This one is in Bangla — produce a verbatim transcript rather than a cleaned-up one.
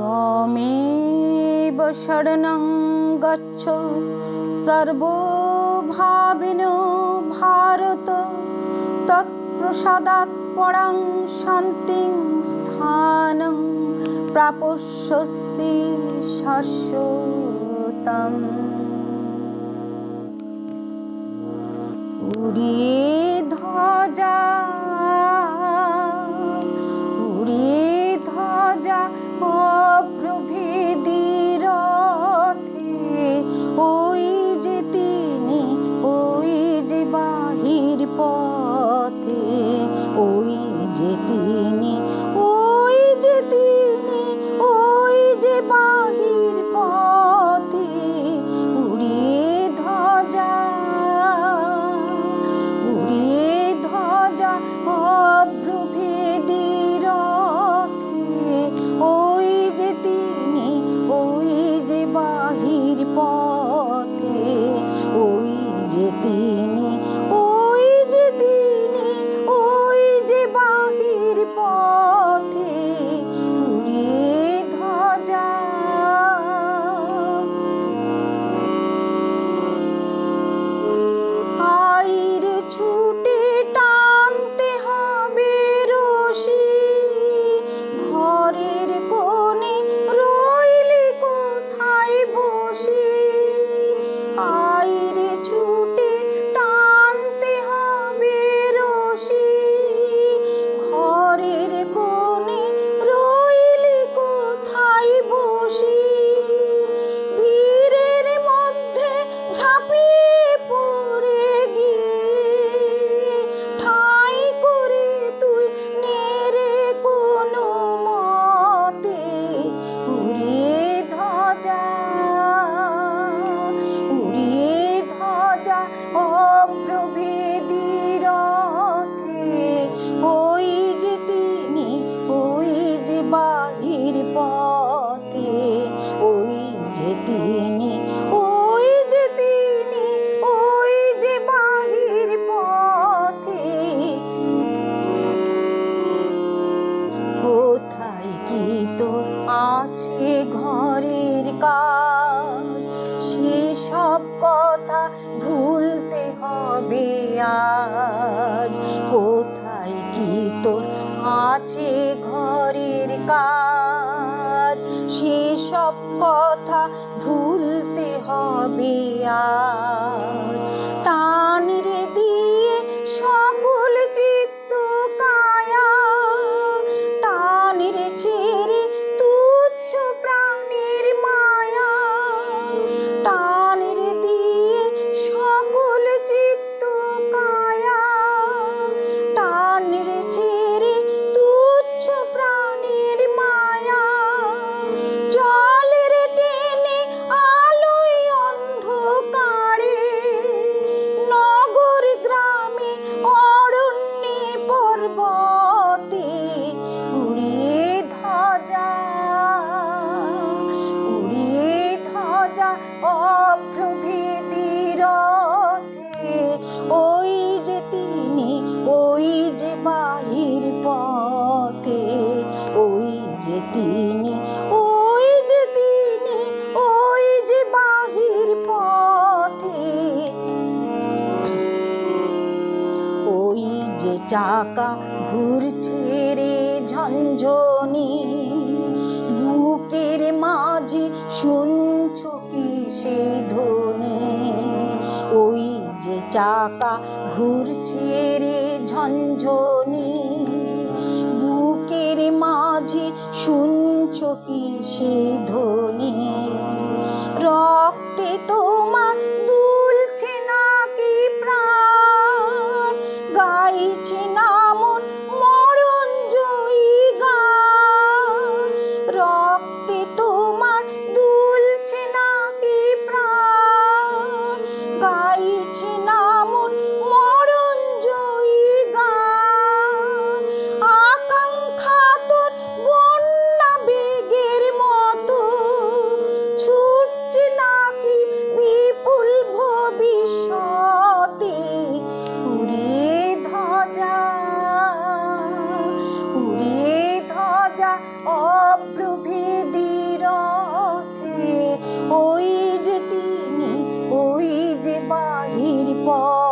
त्वमेव शरणं गच्छ सर्वभाविनो भारत तत्प्रसादात् परं शान्तिं स्थानं प्राप्स्यसि शाश्वतम्। उड़िए ध्वजा उड़िए ध्वजा অপ্রভেদী রথে, ওই যে তিনি, ওই যে বাহির পথে, ওই যে তিনি, ওই যে তিনি, ওই যে বাহির পথে। উড়িয়ে ধ্বজা উড়িয়ে ধ্বজা অপ্রভেদী রথে, ওই যে তিনি, ওই যে বাহির পথে, ওই যে তিনি, ওই যে তিনি, ওই যে বাহির পথে। উড়িয়ে ধ্বজা আইরে ছুটে টানতে হবে রশি, ঘরের কোণে রইলি কোথায় বসি। আইরে ছুটে টানতে হবে রশি, ঘরের কোণে রইলি কোথায় বসি। ভিড়ের মধ্যে ঝাঁপিয়ে পড়ে গিয়ে ঠাঁই করে তুই নেড়ে কোনো মতে। উড়িয়ে ধ্বজা উড়িয়ে ধ্বজা অপ্রভেদী রথে, ওই যে তিনি, ওই যে বাহির পথে, ওই যে তিনি, ওই যে তিনি, ওই যে বাহির পথে। কোথায় কি তোর আছে ঘরের কাজ, সেসব কথা ভুলতে হবে আজ। কোথায় কি তোর আছে ঘরের কাজ, সেসব কথা ভুলতে হবে আজ। টান রে দিয়ে সকল চিত্ত কায়া, টান রে ছেড়ে তুচ্ছ প্রাণের মায়া। টান রে দিয়ে সকল চিত্ত কায়া, টান রে ছেড়ে তুচ্ছ প্রাণের মায়া। চল রে টেনে আলোয় অন্ধকারে, নগর গ্রামে অরণ্যে পর্বতে। উড়িয়ে ধ্বজা উড়িয়ে ধ্বজা অপ্রভেদী রথে, ওই যে তিনি, ওই যে বাহির পথে, ওই যে তিনি, ওই যে তিনি, ওই যে বাহির পথে। ওই যে চাকা ঘুরছে রে ঝনঝনি, বুকের মাঝে শুনছো কি সে ধ্বনি। ওই যে চাকা ঘুরছে রে ঝনঝনি, বুকের মাঝে শুনছো কি সে ধ্বনি। রক্তে তোমার দুলছে নাকি প্রাণ, গাইছে না মন মরণ জয়ী গান। রক্তে তোমার দুলছে নাকি প্রাণ, গাইছে না মন মরণ জয়ী গান। আকাঙ্ক্ষা তোর বন্যা বেগের মতো ছুটছে নাকি বিপুল ভবিষ্যতে। উড়িয়ে ধ্বজা উড়িয়ে ধ্বজা অপ্রভেদী পর